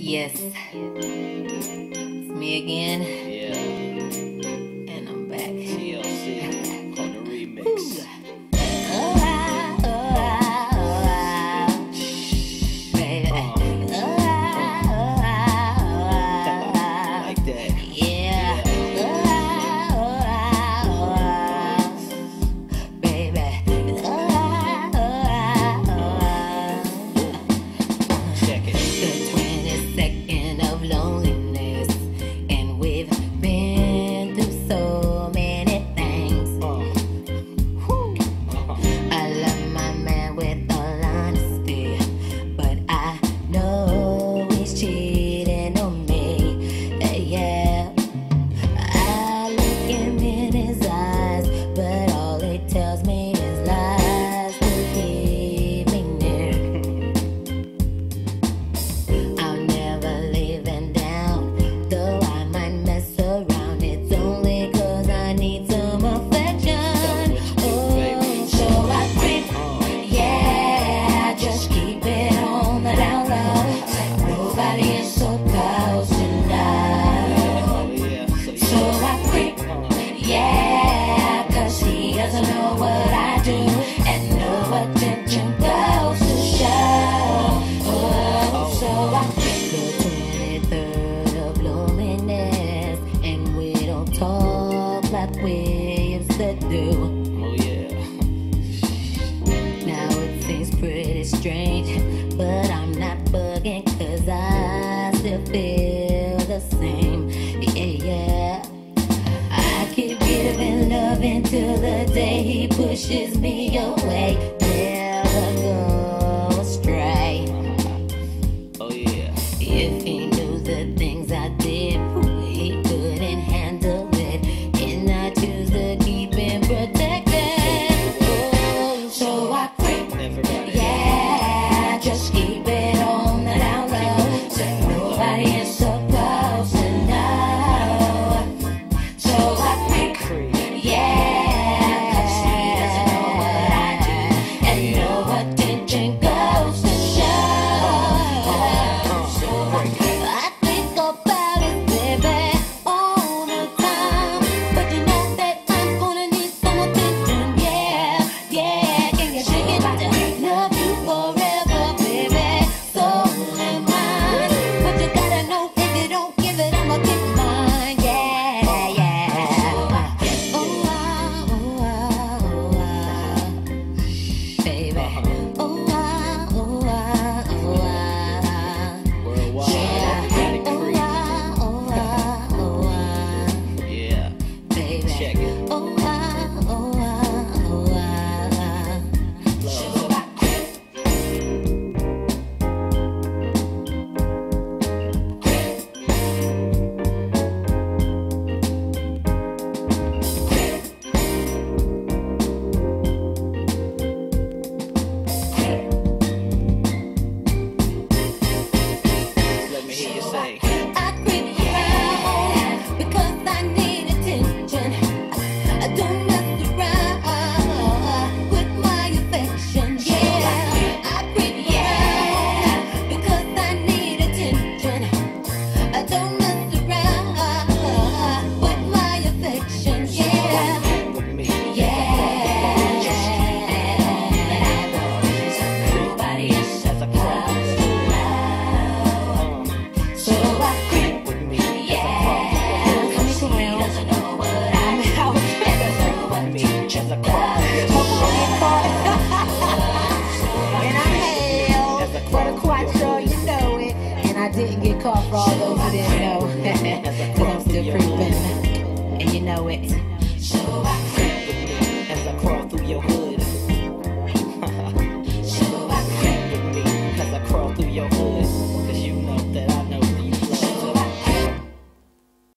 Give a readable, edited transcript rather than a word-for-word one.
Yes, it's me again, Yeah, and I'm back. TLC on the remix. Baby. Like that. Yeah. Baby. Check it. The 22nd of loneliness, and we've been through so many things. I love my man with all honesty, but I know he's cheating on me. Yeah, I look him in his eyes, but all he tells me is lies to keep me near. I'll never leave him down, though I might mess around. It's only 'cause I need some affection. Oh, so I creep, yeah, just keep it on the down low. Nobody is supposed to know. Oh yeah. So I creep, yeah, 'cause he doesn't know what I do, and no attention goes to show. Oh, so I creep. The 23rd of loneliness, and we don't talk like we used to do. Oh yeah. Now it seems pretty strange, but I'm not bugging 'cause I still feel the same. Yeah. I keep giving love until the day he pushes me away. Never go astray. Oh yeah. If he knew the things I did, he couldn't handle it, and I choose to keep him protected. Oh, so I creep, Never got it. yeah, just keep it on the down low, so nobody is supposed to know. So I creep, yeah, 'cause he doesn't know what I do, and no attention goes to show. So I think about it, baby, all the time, but you know that I'm gonna need some attention. Yeah, yeah, can you dig it? Love you forever, baby, so am I. But you gotta know, if you don't give it, I'ma get mine. Yeah, yeah. Oh, baby. Oh, Worldwide. Got it creep. Yeah. Baby. Check it. Let me hear you say. I creep around because I need attention. I don't mess around with my affection. Yeah, I creep around because I need attention. I don't mess around with my affection. Yeah, With me. yeah. Nobody is supposed to know. So I creep. With me. Yeah, 'cause he doesn't know what I'm out, and there's no attention As I cross. and I'm hell for the quattro, you know it. And I didn't get caught for all those who didn't know, 'cause I'm still creeping, and you know it. So I creep. As I crawl through your hood.